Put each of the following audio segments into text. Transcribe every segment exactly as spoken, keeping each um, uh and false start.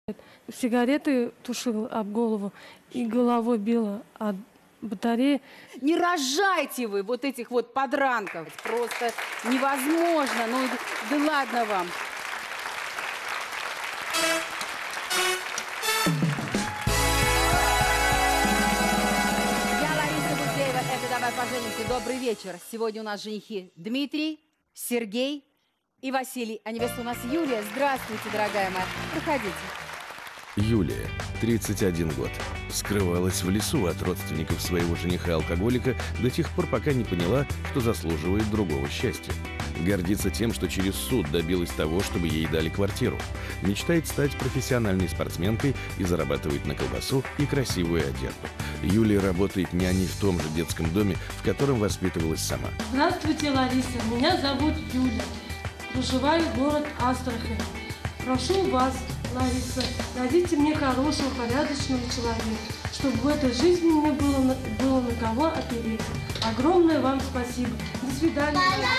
Сигареты тушил об голову и головой била от батареи. Не рожайте вы вот этих вот подранков. Просто невозможно. Ну, да ладно вам. Я Лариса Гузеева. Это «Давай поженимся». Добрый вечер. Сегодня у нас женихи Дмитрий, Сергей и Василий. А невеста у нас Юлия. Здравствуйте, дорогая моя. Проходите. Юлия, тридцать один год, скрывалась в лесу от родственников своего жениха-алкоголика до тех пор, пока не поняла, что заслуживает другого счастья. Гордится тем, что через суд добилась того, чтобы ей дали квартиру. Мечтает стать профессиональной спортсменкой и зарабатывать на колбасу и красивую одежду. Юлия работает няней в том же детском доме, в котором воспитывалась сама. Здравствуйте, Лариса. Меня зовут Юлия. Проживаю в город Астрахань. Прошу вас, Лариса, найдите мне хорошего, порядочного человека, чтобы в этой жизни мне было на, было на кого опереться. Огромное вам спасибо. До свидания.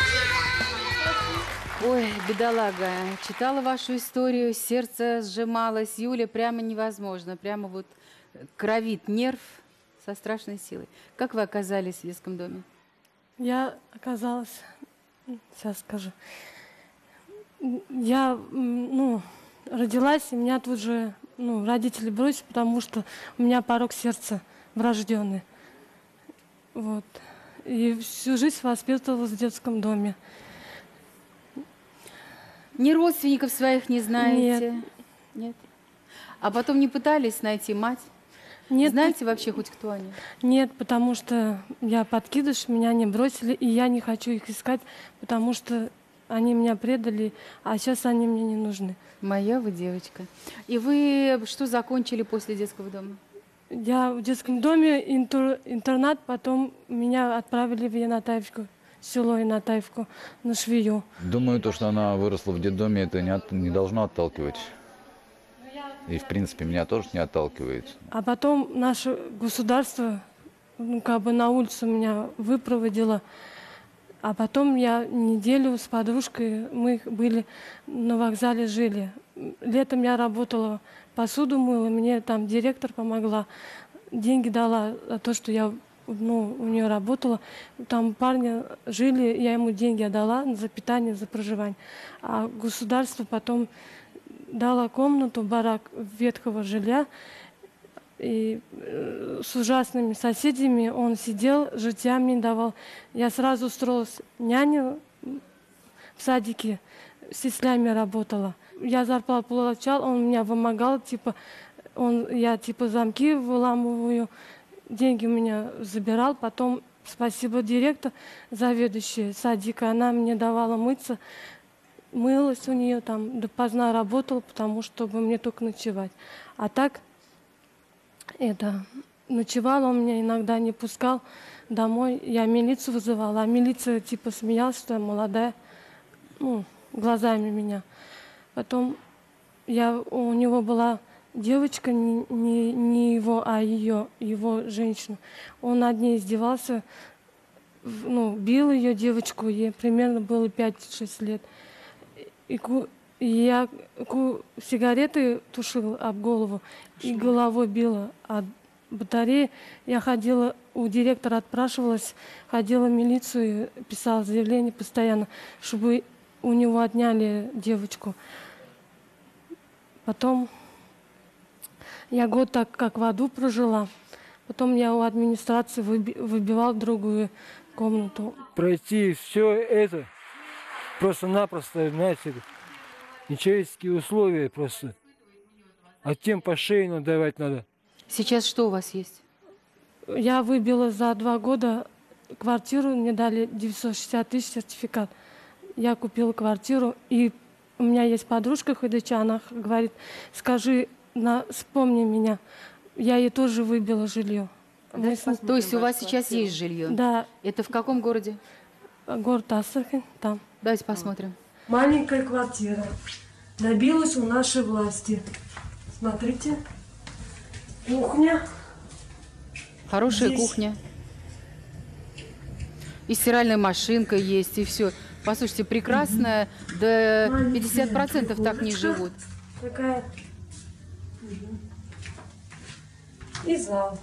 Ой, бедолага, читала вашу историю, сердце сжималось. Юля, прямо невозможно, прямо вот кровит нерв со страшной силой. Как вы оказались в детском доме? Я оказалась, сейчас скажу, я, ну, родилась, и меня тут же, ну, родители бросили, потому что у меня порок сердца врожденный. Вот. И всю жизнь воспитывалась в детском доме. Ни родственников своих не знаете? Нет. Нет. А потом не пытались найти мать? Нет. Знаете вообще хоть кто они? Нет, потому что я подкидыш, меня не бросили, и я не хочу их искать, потому что они меня предали, а сейчас они мне не нужны. Моя вы девочка. И вы что закончили после детского дома? Я в детском доме интер, интернат, потом меня отправили в Янатаевку, село Янатаевку, на швею. Думаю, то, что она выросла в детдоме, это не, от, не должно отталкивать. И, в принципе, меня тоже не отталкивает. А потом наше государство, ну, как бы на улицу меня выпроводило. А потом я неделю с подружкой, мы были на вокзале, жили. Летом я работала, посуду мыла, мне там директор помогла, деньги дала за то, что я, ну, у нее работала. Там парни жили, я ему деньги отдала за питание, за проживание. А государство потом дало комнату, барак ветхого жилья. И с ужасными соседями он сидел, житья мне давал. Я сразу устроилась няню в садике, с сестрами работала. Я зарплату получала, он меня вымогал, типа, он, я типа замки выламываю, деньги у меня забирал. Потом, спасибо директор, заведующая садика, она мне давала мыться, мылась у нее там, допоздна работала, потому чтобы мне только ночевать. А так... Это, ночевал, он меня иногда не пускал домой. Я милицию вызывала, а милиция типа смеялась, что я молодая, ну, глазами меня. Потом я, у него была девочка, не, не, не его, а ее, его женщину. Он над ней издевался, ну, бил ее девочку, ей примерно было пять-шесть лет. И, Я сигареты тушил об голову и головой била от батареи. Я ходила, у директора отпрашивалась, ходила в милицию, писала заявление постоянно, чтобы у него отняли девочку. Потом я год так как в аду прожила. Потом я у администрации выбивала другую комнату. Пройти все это просто-напросто, знаете, нечеловеческие условия просто. А тем по шее надавать надо. Сейчас что у вас есть? Я выбила за два года квартиру, мне дали девятьсот шестьдесят тысяч сертификат. Я купила квартиру, и у меня есть подружка ходячая, она говорит, скажи, на, вспомни меня. Я ей тоже выбила жилье. Да, то есть у вас сейчас квартиру. Есть жилье? Да. Это в каком городе? Город Астрахань, там. Давайте посмотрим. Маленькая квартира. Добилась у нашей власти. Смотрите. Кухня. Хорошая Здесь. Кухня. И стиральная машинка есть, и все. Послушайте, прекрасная. До пятидесяти процентов так не живут. Такая И зал.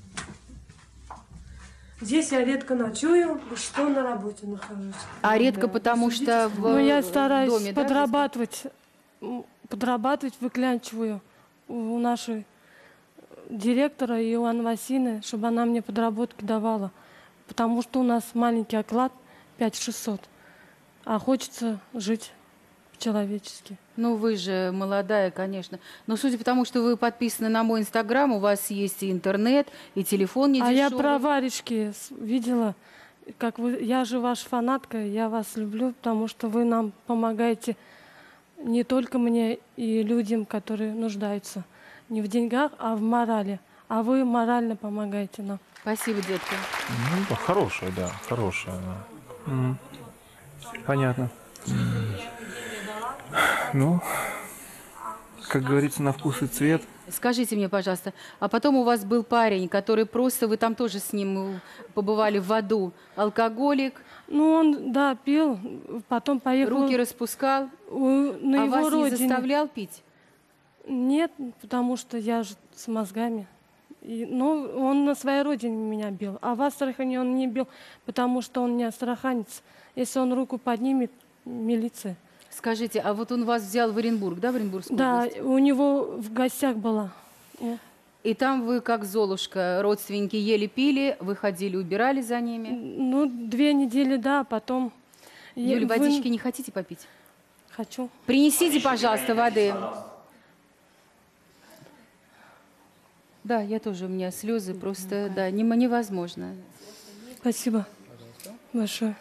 Здесь я редко ночую, что на работе нахожусь. А редко потому что в Ну, я в стараюсь доме, да, подрабатывать, м, подрабатывать, выклянчиваю у нашей директора Иоанны Васильевны, чтобы она мне подработки давала. Потому что у нас маленький оклад пять шестьсот, а хочется жить по-человечески. Ну, вы же молодая, конечно. Но судя по тому, что вы подписаны на мой инстаграм, у вас есть и интернет, и телефон не А я дешевый. про варежки с- видела, как вы, я же ваша фанатка, я вас люблю, потому что вы нам помогаете не только мне и людям, которые нуждаются не в деньгах, а в морали. А вы морально помогаете нам. Спасибо, детка. Ну, да, хорошая, да, хорошая. Да. М. Понятно. Ну, как говорится, на вкус и цвет. Скажите мне, пожалуйста, а потом у вас был парень, который просто, вы там тоже с ним э, побывали в аду, алкоголик, Ну, он, да, пил, потом поехал руки распускал, у- на а его вас не родине. заставлял пить? Нет, потому что я же с мозгами. И, ну, он на своей родине меня бил, а в Астрахани он не бил, потому что он не астраханец. Если он руку поднимет, милиция. Скажите, а вот он вас взял в Оренбург, да, в Оренбургскую Да, область? у него в гостях была. Э, И там вы, как Золушка, родственники ели, пили, вы ходили, убирали за ними. Ну, две недели, да, а потом... я- Юля, вы- водички не хотите попить? Хочу. Принесите, пожалуйста, воды. Да, я тоже, у меня слезы просто, да, нем- невозможно. Спасибо большое.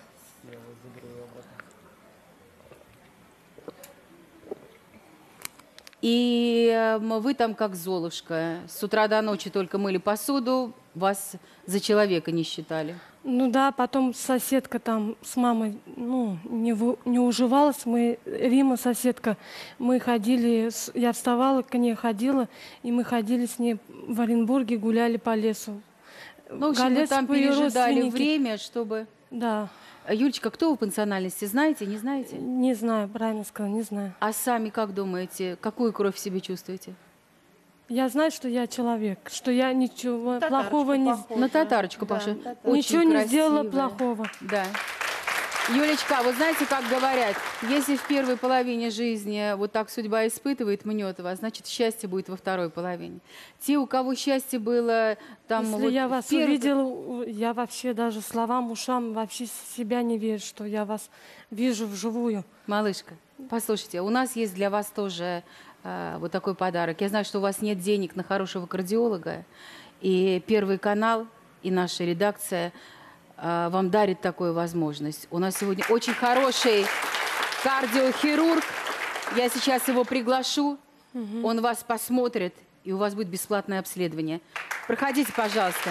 И эм, вы там как Золушка. С утра до ночи только мыли посуду, вас за человека не считали. Ну да, потом соседка там с мамой, ну, не, вы- не уживалась. Мы, Рима, соседка, мы ходили, с- я вставала, к ней ходила, и мы ходили с ней в Оренбурге, гуляли по лесу. Ну, в общем, вы Галец там по ее пережидали родственники. время, чтобы... Да, А, Юлечка, кто вы по национальности, знаете, не знаете? не знаю, правильно сказала, не знаю. А сами как думаете, какую кровь в себе чувствуете? Я знаю, что я человек, что я ничего плохого не, На татарочку, Паша. Очень ничего не сделала красивая. плохого. Да. Юлечка, вот знаете, как говорят, если в первой половине жизни вот так судьба испытывает, мнет вас, значит, счастье будет во второй половине. Те, у кого счастье было там... Если вот я в вас первой- увидела, у- я вообще даже словам, ушам вообще себя не верю, что я вас вижу вживую. Малышка, послушайте, у нас есть для вас тоже э, вот такой подарок. Я знаю, что у вас нет денег на хорошего кардиолога, и Первый канал, и наша редакция э, вам дарит такую возможность. У нас сегодня очень хороший кардиохирург. Я сейчас его приглашу, он вас посмотрит, и у вас будет бесплатное обследование. Проходите, пожалуйста.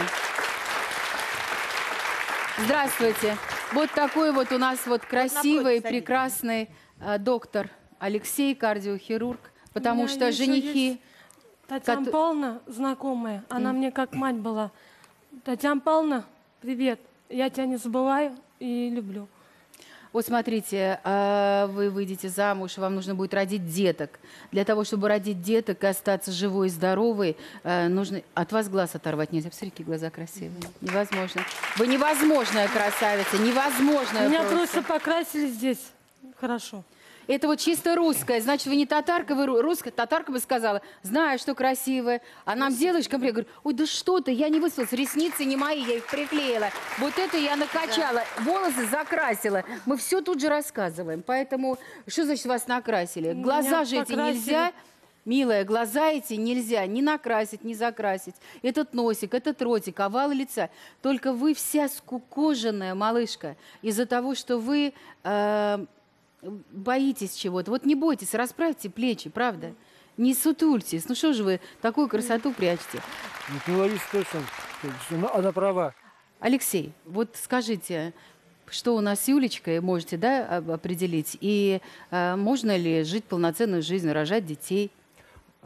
Здравствуйте. Вот такой вот у нас вот красивый, прекрасный э, доктор Алексей, кардиохирург, потому меня что еще женихи... есть Татьяна Кото- Павловна, знакомая, она мне как мать была. Татьяна Павловна, привет. Я тебя не забываю и люблю. Вот смотрите, а, вы выйдете замуж, вам нужно будет родить деток. Для того, чтобы родить деток и остаться живой и здоровой, э, нужно... От вас глаз оторвать нельзя. Посмотри, какие глаза красивые. Невозможно. Вы невозможная красавица, невозможная Меня просто. просто покрасили здесь. Хорошо. Это вот чисто русское. Значит, вы не татарка, вы ру- русская. Татарка бы сказала, знаю, что красивая. А нам делаешь комплимент. Говорю, ой, да что ты, я не выспалась. Ресницы не мои, я их приклеила. Вот это я накачала. Волосы закрасила. Мы все тут же рассказываем. Поэтому, что значит вас накрасили? Глаза Меня же эти покрасили. нельзя. Милая, глаза эти нельзя ни накрасить, ни закрасить. Этот носик, этот ротик, овал лица. Только вы вся скукоженная, малышка, из-за того, что вы... э, боитесь чего-то. Вот не бойтесь, расправьте плечи, правда? Не сутультесь. Ну что же вы такую красоту прячете? Не говори точно, что она- она права. Алексей, вот скажите, что у нас с Юлечкой можете, да, об- определить? И э, можно ли жить полноценную жизнь, рожать детей?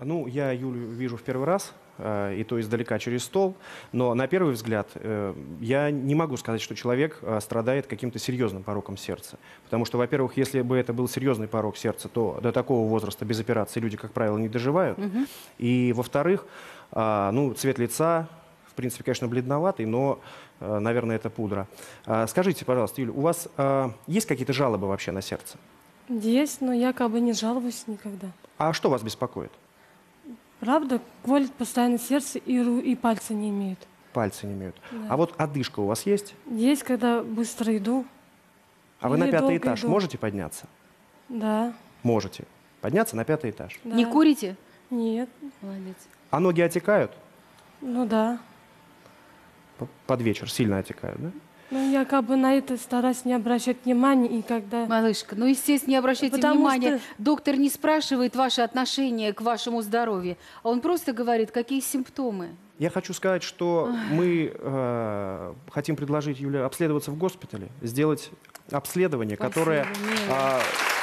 Ну, я Юлю вижу в первый раз, э, и то издалека через стол, но на первый взгляд э, я не могу сказать, что человек э, страдает каким-то серьезным пороком сердца. Потому что, во-первых, если бы это был серьезный порок сердца, то до такого возраста без операции люди, как правило, не доживают. Мгм. И, во-вторых, э, ну, цвет лица, в принципе, конечно, бледноватый, но, э, наверное, это пудра. А, скажите, пожалуйста, Юля, у вас э, есть какие-то жалобы вообще на сердце? Есть, но я как бы не жалуюсь никогда. А что вас беспокоит? Правда, колет постоянно сердце и, ру, и пальцы не имеют. Пальцы не имеют. Да. А вот одышка у вас есть? Есть, когда быстро иду. А вы на Или пятый долго этаж иду. можете подняться? Да. Можете. Подняться на пятый этаж. Да. Не курите? Нет. Молодец. А ноги отекают? Ну да. П- Под вечер сильно отекают, да? Ну, я как бы на это стараюсь не обращать внимания, и когда... Малышка, ну, естественно, не обращайте Потому внимания. что- Доктор не спрашивает ваше отношение к вашему здоровью, а он просто говорит, какие симптомы. Я хочу сказать, что мы э, хотим предложить Юле обследоваться в госпитале, сделать обследование, Спасибо, которое, милая. а,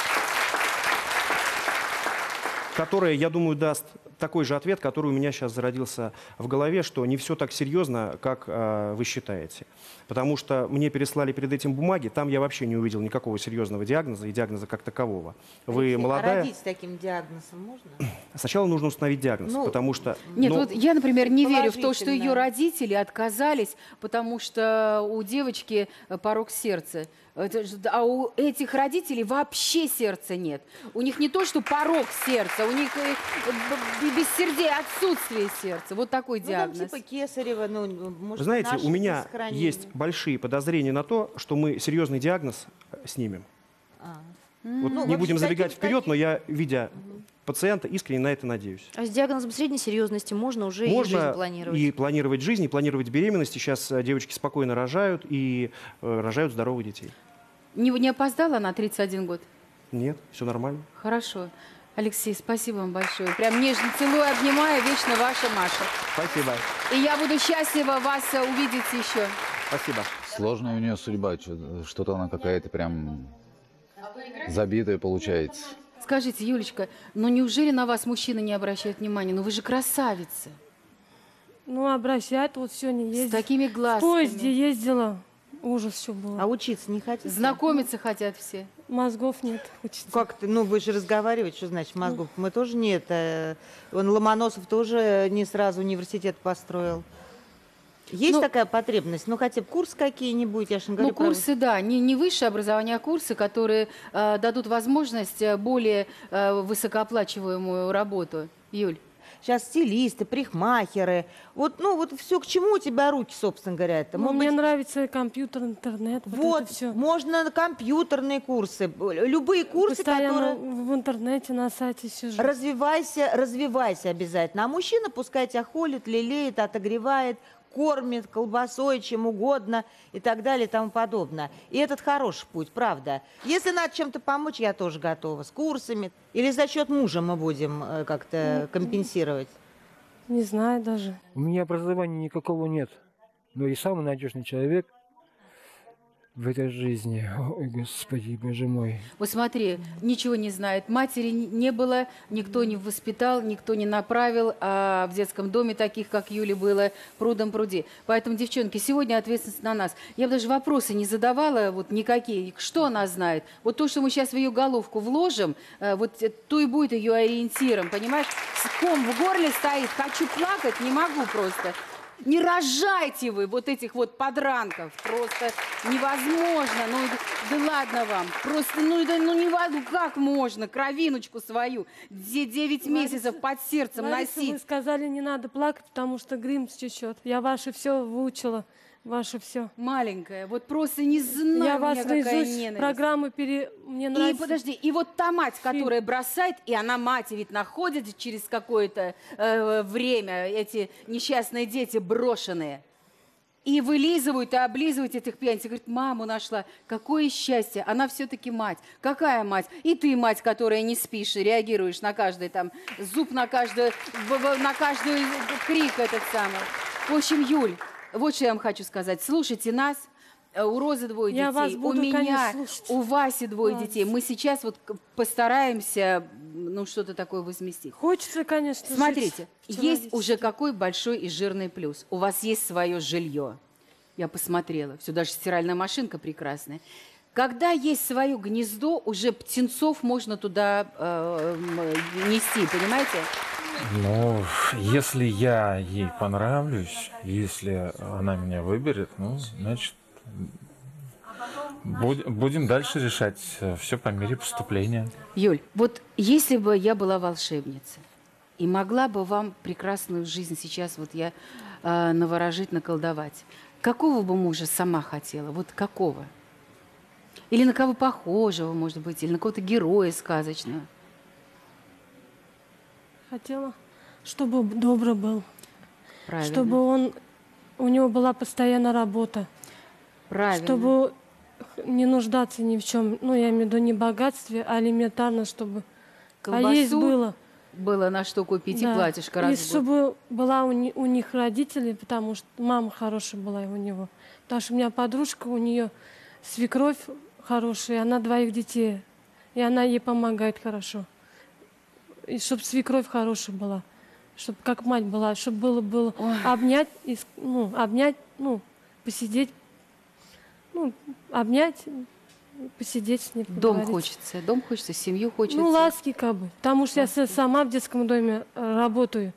которое, я думаю, даст такой же ответ, который у меня сейчас зародился в голове, что не все так серьезно, как а, вы считаете. Потому что мне переслали перед этим бумаги, там я вообще не увидел никакого серьезного диагноза и диагноза как такового. Вы Алексей, а молодая. родить с таким диагнозом можно? Сначала нужно установить диагноз, Ну, потому что... Нет, ну, вот я, например, не верю в то, что ее Положительно. родители отказались, потому что у девочки э, порок сердца. Это ж- А у этих родителей вообще сердца нет. У них не то, что порок сердца, у них э, б- б- бессердие, отсутствие сердца. Вот такой Ну, там диагноз. типа кесарева, ну, может, Вы знаете, наше у меня сохранение. есть большие подозрения на то, что мы серьезный диагноз э, снимем. А. Вот Ну, не вообще будем забегать таким- вперед, но я, видя пациента, искренне на это надеюсь. А с диагнозом средней серьезности можно уже и жизнь Можно планировать. и планировать жизнь, и планировать беременность. Сейчас э, девочки спокойно рожают и э, рожают здоровых детей. Не, не опоздала на тридцать один год? Нет, все нормально. Хорошо. Алексей, спасибо вам большое. Прям нежно целую, обнимаю. Вечно ваша Маша. Спасибо. И я буду счастлива вас э, увидеть еще. Спасибо. Сложная у нее судьба, чё- что-то она какая-то прям забитая получается. Скажите, Юлечка, ну неужели на вас мужчины не обращают внимания? Ну вы же красавица. Ну, обращать вот все не С ездит. такими В глазками. поезде ездила. Ужас все было. А учиться не хотите? Знакомиться хотят все. Мозгов нет. Хочется. Как ты, ну, вы же разговаривать, что значит мозгов? Мы тоже нет. э, Он Ломоносов тоже не сразу университет построил. Есть Ну, такая потребность? Ну, хотя бы курсы какие-нибудь, я же не говорю Ну, про- курсы, да, не, не высшее образование, а курсы, которые э, дадут возможность э, более э, высокооплачиваемую работу. Юль. Сейчас стилисты, парикмахеры. Вот, ну, вот все, к чему у тебя руки, собственно говоря, это? Ну, Может мне быть, нравится компьютер, интернет. Вот, вот, это все. можно на компьютерные курсы, любые курсы, Постоянно которые... в интернете на сайте сижу. Развивайся, развивайся обязательно. А мужчина пускай тебя холит, лелеет, отогревает, кормит колбасой, чем угодно и так далее и тому подобное. И этот хороший путь, правда. Если надо чем-то помочь, я тоже готова. С курсами. Или за счет мужа мы будем э, как-то компенсировать. Не знаю даже. У меня образования никакого нет. Но и самый надежный человек в этой жизни. Ой, Господи, Боже мой. Вот смотри, ничего не знает. Матери не было, никто не воспитал, никто не направил, а в детском доме таких, как Юли, было прудом пруди. Поэтому, девчонки, сегодня ответственность на нас. Я бы даже вопросы не задавала вот никакие. Что она знает? Вот то, что мы сейчас в ее головку вложим, э, вот э, то и будет ее ориентиром, понимаешь? С- Ком в горле стоит, хочу плакать, не могу просто. Не рожайте вы вот этих вот подранков. Просто невозможно. Ну, да ладно вам. Просто, ну, да, ну, невозможно. Как можно кровиночку свою де- девять месяцев под сердцем Лариса, вы носить? сказали, не надо плакать, потому что грим стечет. Я ваше все выучила. Ваше все. Маленькая, вот просто не знаю, Я у вас меня какая наизусть ненависть. программы пере... Мне И нравится. подожди, и вот та мать, которая бросает, и она мать ведь находит через какое-то э, время, эти несчастные дети брошенные. И вылизывают, и облизывают этих пьяниц. И говорит, маму нашла. Какое счастье. Она все-таки мать. Какая мать? И ты мать, которая не спишь и реагируешь на каждый там зуб, на каждый, в- в- на каждый крик этот самый. В общем, Юль, вот что я вам хочу сказать. Слушайте нас. э, у Розы двое Я вас детей, буду, у меня, конечно, слушать. у Васи двое Ладно. детей. Мы сейчас вот к- постараемся, ну, что-то такое возместить. Хочется, конечно, Смотрите, жить есть уже человечески. какой большой и жирный плюс. У вас есть свое жилье. Я посмотрела, все, даже стиральная машинка прекрасная. Когда есть свое гнездо, уже птенцов можно туда э, м, нести, понимаете? Ну, если я ей понравлюсь, если она меня выберет, ну, значит, буд- будем дальше решать все по мере поступления. Юль, вот если бы я была волшебницей и могла бы вам прекрасную жизнь сейчас вот я э, наворожить, наколдовать, какого бы мужа сама хотела? Вот какого? Или на кого похожего, может быть, или на какого-то героя сказочного? Хотела, чтобы добрый был. Правильно. Чтобы он, у него была постоянная работа. Правильно. Чтобы не нуждаться ни в чем. Ну, я имею в виду не богатстве, а элементарно, чтобы... Колбасу а есть было. Было на что купить, Да. и платьишко И раз в год. чтобы была у, ни- у них родители, потому что мама хорошая была у него. Потому что у меня подружка, у нее свекровь хорошая, она двоих детей. И она ей помогает хорошо. И чтобы свекровь хорошая была. Чтобы как мать была. Чтобы было, было обнять, и, с- ну, обнять, ну, посидеть. Ну, обнять, посидеть с ней, Дом поговорить. хочется, дом хочется, семью хочется. Ну, ласки как бы. Потому что я с- сама в детском доме э, работаю.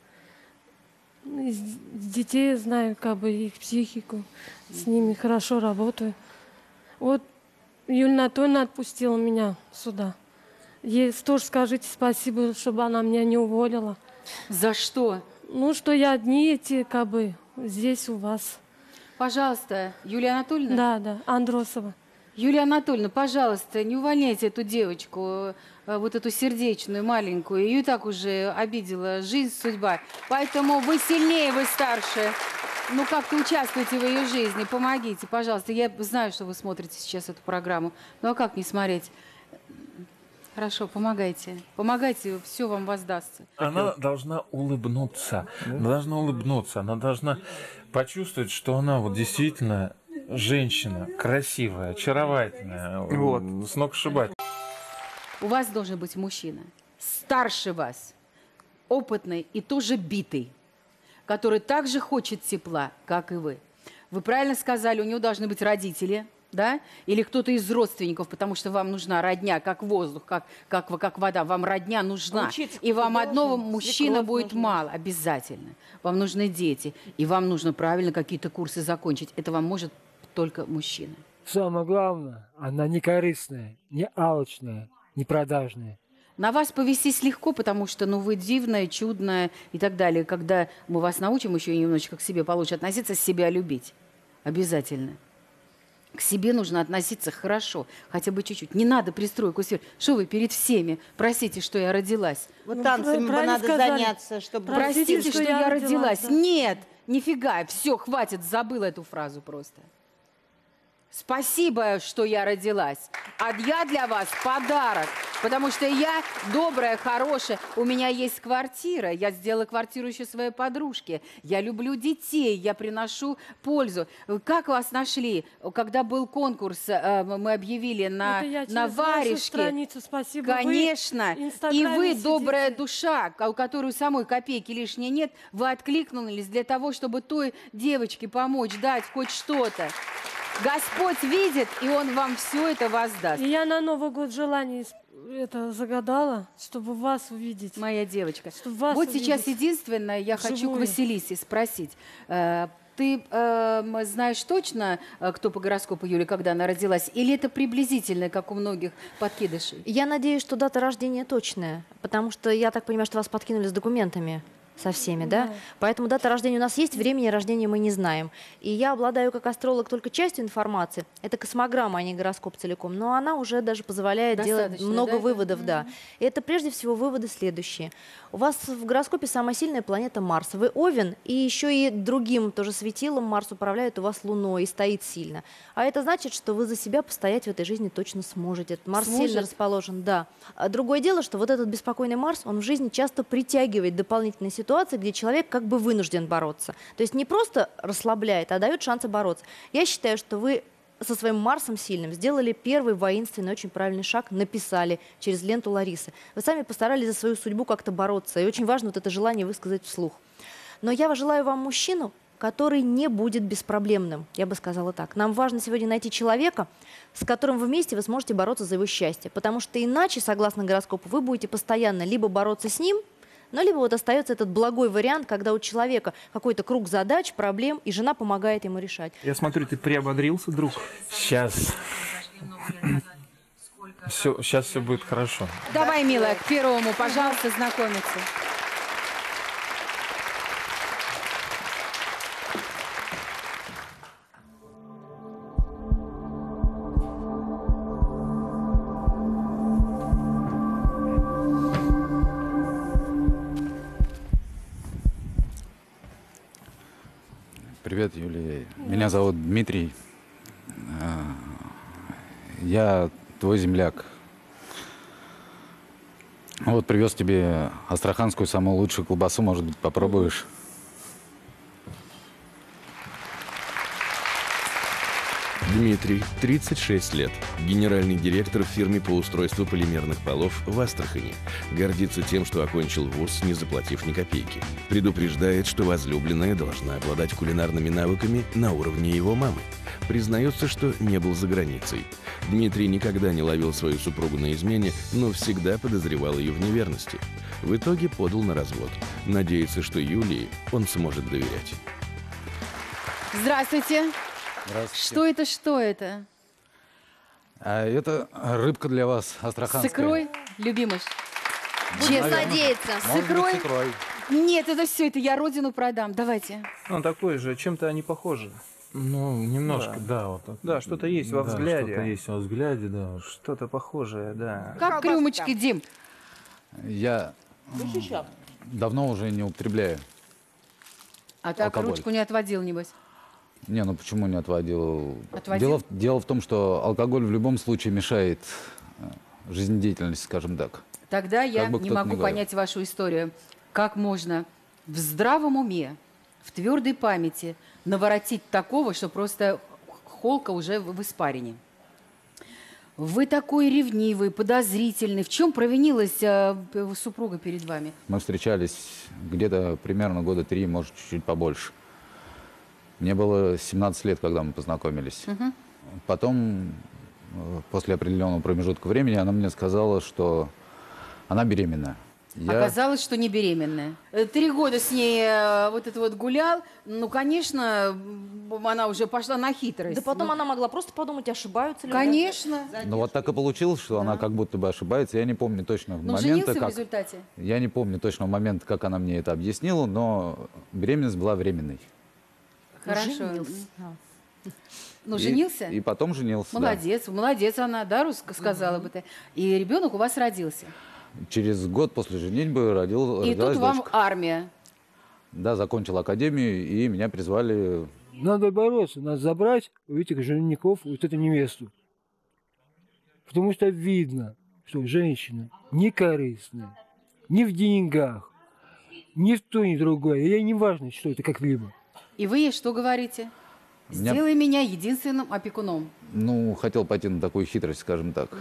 И С с детей знаю как бы их психику. С ними хорошо работаю. Вот Юлия Анатольевна отпустила меня сюда. Ей тоже скажите спасибо, чтобы она меня не уволила. За что? Ну, что я одни эти как бы здесь у вас. Пожалуйста, Юлия Анатольевна. Да, да, Андросова. Юлия Анатольевна, пожалуйста, не увольняйте эту девочку, э, вот эту сердечную, маленькую. Ее и так уже обидела жизнь, судьба. Поэтому вы сильнее, вы старше. Ну, как-то участвуйте в ее жизни, помогите, пожалуйста. Я знаю, что вы смотрите сейчас эту программу. Ну, а как не смотреть? Хорошо, помогайте. Помогайте, все вам воздастся. Она должна улыбнуться. Она должна улыбнуться. Она должна почувствовать, что она вот действительно женщина, красивая, очаровательная, Вот. сногсшибательная. У вас должен быть мужчина, старше вас, опытный и тоже битый, который также хочет тепла, как и вы. Вы правильно сказали, у него должны быть родители, да? Или кто-то из родственников, потому что вам нужна родня, как воздух, как, как, как вода. Вам родня нужна. Учиться И вам кто-то одного должен, мужчины свекровь будет нужна. мало, обязательно. Вам нужны дети, и вам нужно правильно какие-то курсы закончить. Это вам может только мужчина. Самое главное, она не корыстная, не алчная, не продажная. На вас повестись легко, потому что, ну, вы дивная, чудная и так далее. Когда мы вас научим еще немножечко к себе получше относиться, себя любить. Обязательно. К себе нужно относиться хорошо, хотя бы чуть-чуть. Не надо пристройку сверху. Что вы перед всеми? Простите, что я родилась. Вот Ну, танцами бы правильно надо сказали. заняться, чтобы... Простите, что, я родилась. да. Нет, нифига. Все, хватит, забыла эту фразу просто. Спасибо, что я родилась. А я для вас подарок. Потому что я добрая, хорошая. У меня есть квартира. Я сделала квартиру еще своей подружке. Я люблю детей. Я приношу пользу. Как вас нашли? Когда был конкурс, э, мы объявили на, Это я на через вашу варежке. страницу, спасибо. Вы Конечно. в И Инстаграме вы, сидите. добрая душа, у которой самой копейки лишней нет, вы откликнулись для того, чтобы той девочке помочь, дать хоть что-то. Господь видит, и Он вам все это воздаст. И я на Новый год желание исп- это загадала, чтобы вас увидеть. Моя девочка. Чтобы вас Вот сейчас увидеть единственное, я хочу к вживую. Василисе спросить. Э, Ты э, м, знаешь точно, э, кто по гороскопу Юли, когда она родилась? Или это приблизительно, как у многих подкидышей? Я надеюсь, что дата рождения точная, потому что я так понимаю, что вас подкинули с документами со всеми, да? Да. Поэтому дата рождения у нас есть, времени рождения мы не знаем. И я обладаю как астролог только частью информации. Это космограмма, а не гороскоп целиком. Но она уже даже позволяет делать Достаточно, много да? выводов, да. И это прежде всего выводы следующие. У вас в гороскопе самая сильная планета Марс. Вы Овен, и еще и другим тоже светилом Марс управляет у вас Луной и стоит сильно. А это значит, что вы за себя постоять в этой жизни точно сможете. Этот Марс Сможет? сильно расположен, да. А другое дело, что вот этот беспокойный Марс, он в жизни часто притягивает дополнительные ситуации, где человек как бы вынужден бороться. То есть не просто расслабляет, а дает шансы бороться. Я считаю, что вы со своим Марсом сильным сделали первый воинственный, очень правильный шаг, написали через ленту Ларисы. Вы сами постарались за свою судьбу как-то бороться, и очень важно вот это желание высказать вслух. Но я желаю вам мужчину, который не будет беспроблемным, я бы сказала так. Нам важно сегодня найти человека, с которым вместе вы сможете бороться за его счастье. Потому что иначе, согласно гороскопу, вы будете постоянно либо бороться с ним, но либо вот остается этот благой вариант, когда у человека какой-то круг задач, проблем, и жена помогает ему решать. Я смотрю, ты приободрился, друг. Сейчас. Все, сейчас все будет хорошо. Давай, милая, к первому, пожалуйста, знакомиться. Привет, Юлия. Меня зовут Дмитрий. Я твой земляк. Вот привез тебе астраханскую самую лучшую колбасу, может быть, попробуешь. Дмитрий, тридцать шесть лет, генеральный директор в фирме по устройству полимерных полов в Астрахани. Гордится тем, что окончил вуз, не заплатив ни копейки. Предупреждает, что возлюбленная должна обладать кулинарными навыками на уровне его мамы. Признается, что не был за границей. Дмитрий никогда не ловил свою супругу на измене, но всегда подозревал ее в неверности. В итоге подал на развод. Надеется, что Юлии он сможет доверять. Здравствуйте. Здравствуйте. Что это, что это? А это рыбка для вас, астраханская. С икрой, любимыш? Будем надеяться. С Может быть, икрой? с икрой. Нет, это все, это я родину продам. Давайте. Он такой же, чем-то они похожи. Ну, немножко, Да. да. вот так. Да, что-то есть во Да, взгляде. Что-то есть во взгляде, да. Что-то похожее, да. Как к рюмочке, Дим? Я давно уже не употребляю. А так Алкоголь. ручку не отводил, небось. Не, ну почему не отводил? Отводил? Дело, в- дело в том, что алкоголь в любом случае мешает э, жизнедеятельности, скажем так. Тогда я Как бы не кто-то могу ни говорил. понять вашу историю. Как можно в здравом уме, в твердой памяти наворотить такого, что просто холка уже в в испарине? Вы такой ревнивый, подозрительный. В чем провинилась э, п- супруга перед вами? Мы встречались где-то примерно года три, может, чуть-чуть побольше. Мне было семнадцать лет, когда мы познакомились. Мгм. Потом, э, после определенного промежутка времени, она мне сказала, что она беременна. Я- Оказалось, что не беременная. Э, Три года с ней э, вот это вот гулял. Ну, конечно, м, она уже пошла на хитрость. Да потом Ну, она могла просто подумать, ошибаются ли. Конечно. Ну вот так и получилось, что она как будто бы ошибается. Я не помню точно Но момента, женился в как... результате? Я не помню точного момента, как она мне это объяснила, но беременность была временной. Хорошо. Женился. А. Ну, И- женился? И, потом женился, да. Молодец, молодец она, да, Рус, сказала бы ты. И ребенок у вас родился. Через год после женитьбы родил, И родилась тут вам дочка. армия. Да, закончил академию, и меня призвали. Надо бороться, надо забрать у этих женихов вот эту невесту. Потому что видно, что женщина не корыстная, ни в деньгах, ни в то, ни в другое. И ей не важно, что это как-либо. И вы ей что говорите? Меня- Сделай меня единственным опекуном. Ну, хотел пойти на такую хитрость, скажем так.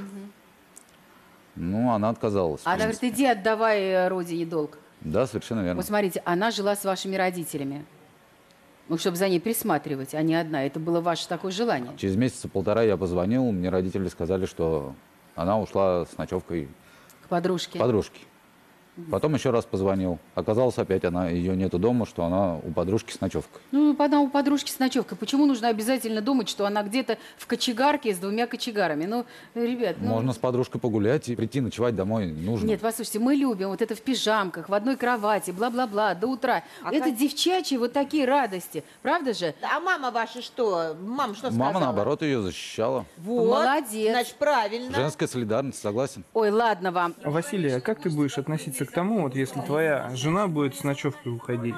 Ну, она отказалась. в А она говорит, принципе. иди отдавай э, родине долг. Да, совершенно верно. Вот смотрите, она жила с вашими родителями. Ну, чтобы за ней присматривать, а не одна. Это было ваше такое желание. Через месяца полтора я позвонил, мне родители сказали, что она ушла с ночевкой К подружке. к подружке. Потом еще раз позвонил. Оказалось, опять она, ее нету дома, что она у подружки с ночевкой. Ну, она у подружки с ночевкой. Почему нужно обязательно думать, что она где-то в кочегарке с двумя кочегарами? Ну, ребят, ну... Можно с подружкой погулять и прийти ночевать домой нужно. Нет, послушайте, мы любим вот это в пижамках, в одной кровати, бла-бла-бла, до утра. А это как- девчачьи вот такие радости. Правда же? А мама ваша что? Мама что Мама, сказала? наоборот, ее защищала. Вот. Молодец. Значит, правильно. Женская солидарность, согласен. Ой, ладно вам. Василий, а как ты будешь относиться к тому, вот если твоя жена будет с ночевкой уходить?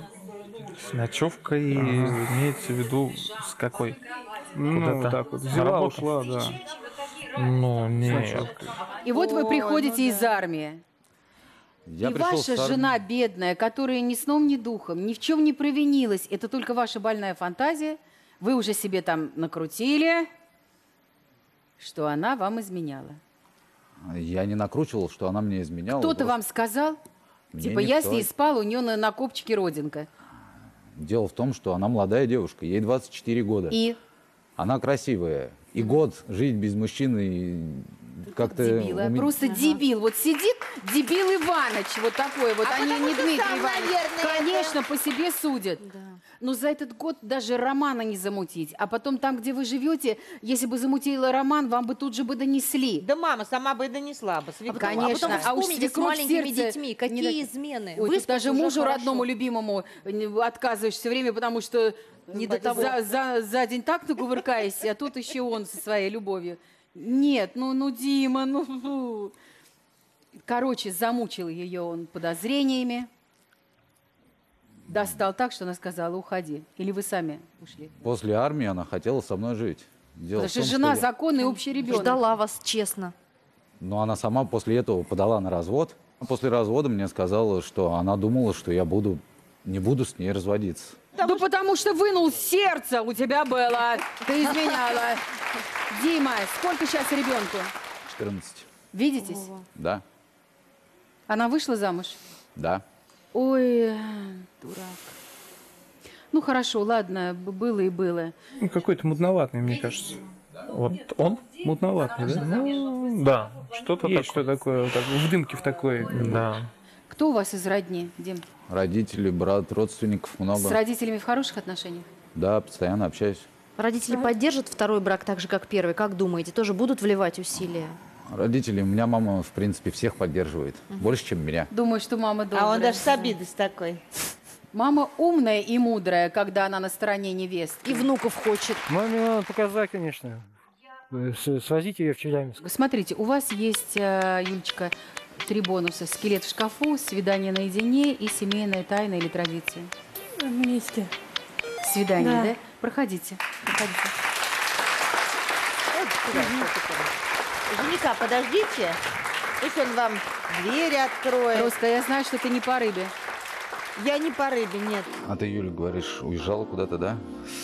С ночевкой имеется в виду с какой? Ну, Куда-то вот так вот. на Взяла, работу? ушла, да. Ну, нет. И вот вы Ой, приходите ну из армии. Я и пришел ваша с армии. жена бедная, которая ни сном, ни духом, ни в чем не провинилась, это только ваша больная фантазия, Вы уже себе там накрутили, что она вам изменяла. Я не накручивал, что она мне изменяла. Кто-то просто вам сказал? мне Типа, я с никто. ней спал, у нее на, на копчике родинка. Дело в том, что она молодая девушка, ей двадцать четыре года. И? Она красивая. И год жить без мужчины как-то... Дебил, а у меня- просто дебил. Вот сидит дебил Иваныч, вот такой вот, А они потому не что Дмитрий сам, Иванович. наверное, Конечно, по себе судят. Но за этот год даже романа не замутить. А потом там, где вы живете, если бы замутила роман, вам бы тут же бы донесли. Да мама сама бы и донесла бы. А потом, Конечно. а потом А уж вспомните с свекровь маленькими сердце детьми, какие не измены. Ой, тут Выспаться даже уже мужу хорошо. родному, любимому не- отказываешь все время, потому что Не до того. За, за, за день так накувыркаешься, а тут еще он со своей любовью. Нет, ну, ну, Дима, ну, ну. Короче, замучил ее он подозрениями. Достал так, что она сказала, уходи. Или вы сами ушли? После армии она хотела со мной жить. Дело Потому в что том, жена я- законный общий ребенок. Ждала вас, честно. Но она сама после этого подала на развод. После развода мне сказала, что она думала, что я буду, не буду с ней разводиться. Да потому что вынул сердце у тебя было. Ты изменяла. Дима, сколько сейчас ребенку? четырнадцать. Видитесь? Да, Она вышла замуж? да. Ой, дурак. Ну хорошо, ладно, б- было и было. Ну, какой-то мудноватый, мне кажется. Вот он? Мутноватый, да? Ну, да, что-то Есть такое. что такое, вот так, в дымке в такой. Да. Кто у вас из родни, Дим? Родители, брат, родственников много. С родителями в хороших отношениях? Да, постоянно общаюсь. Родители поддержат второй брак так же, как первый? Как думаете, тоже будут вливать усилия? Родители, у меня мама, в принципе, всех поддерживает. Больше, чем меня. Думаю, что мама добрая. А он даже с обидой с такой. Мама умная и мудрая, когда она на стороне невестки. И внуков хочет. Маме надо показать, конечно. Э, с- Свозить ее в Челябинск. Смотрите, у вас есть, э, Юлечка, три бонуса. Скелет в шкафу, свидание наедине и семейная тайна или традиция. Вместе. Свидание, да? Да. Проходите. Проходите. Жениха, подождите. Пусть он вам двери откроет. Роска, я знаю, что ты не по рыбе. Я не по рыбе, нет. А ты, Юля, говоришь, уезжала куда-то, да?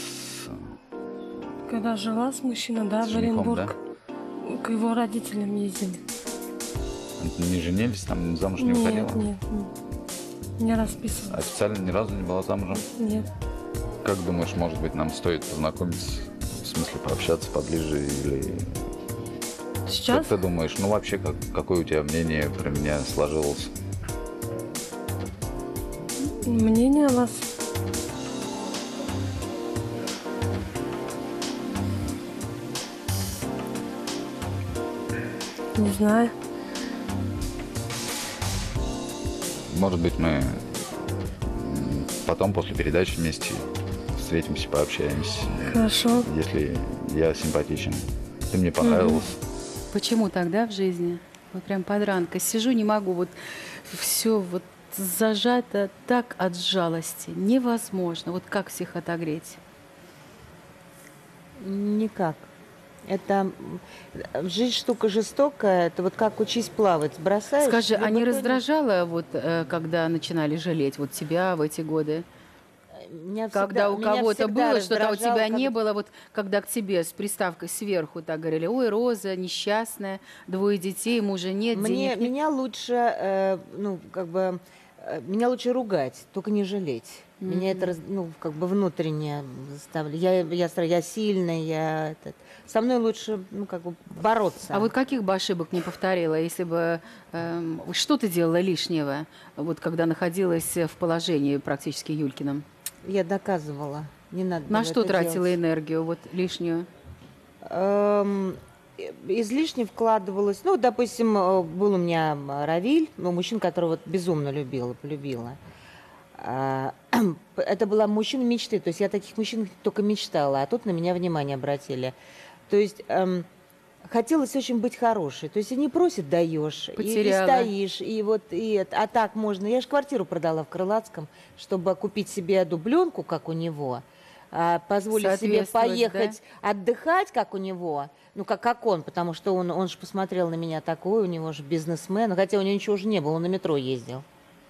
Когда жила с мужчиной, да, С в женихом, Оренбург, к его родителям ездили. Не женились, там замуж не нет, выходила? нет, нет. Не расписывалась. Официально ни разу не была замужем? Нет. Как думаешь, может быть, нам стоит познакомиться, в смысле пообщаться поближе или... Сейчас? Как ты думаешь, ну вообще, как, какое у тебя мнение про меня сложилось? Мнение о вас. Не знаю. Может быть, мы м, потом после передачи вместе встретимся, пообщаемся. Хорошо. Если я симпатичен. Ты мне понравилась. Почему тогда в жизни? Вот прям подранка. Сижу, не могу. Вот все вот зажато так от жалости. Невозможно. Вот как всех отогреть? Никак. Это м, жизнь штука жестокая. Это вот как учись плавать. Бросаешь. Скажи, а либо не тонешь. раздражало, вот, э, когда начинали жалеть вот тебя в эти годы? Меня Когда всегда- у меня кого-то всегда было что-то, а у тебя раздражало, не как- было, вот когда к тебе с приставкой сверху так говорили, ой, Роза, несчастная, двое детей, мужа нет, Мне, денег нет. меня лучше, э, ну, как бы, э, меня лучше ругать, только не жалеть. Меня это, раз- ну, как бы внутренне заставляет. Я, я, стар- я сильная, я этот. Со мной лучше, ну, как бы бороться. А вот каких бы ошибок не повторила, если бы эм, что ты делала лишнего, вот когда находилась в положении практически Юлькином? Я доказывала. Не надо На было что это тратила делать. энергию, вот лишнюю? Эм, излишне вкладывалось. Ну, допустим, э, был у меня м, Равиль, ну, мужчина, которого вот безумно любила, полюбила. А, Это была мужчина мечты. То есть я таких мужчин только мечтала, а тут на меня внимание обратили. То есть эм, хотелось очень быть хорошей. То есть и не просит, даешь, и, и Потеряла. стоишь, и вот и это. А так можно. Я же квартиру продала в Крылатском, чтобы купить себе дубленку, как у него, а, позволить себе Соответствовать, поехать отдыхать, как у него, ну, как, как он, потому что он, он же посмотрел на меня такой, у него же бизнесмен, хотя у него ничего уже не было, он на метро ездил.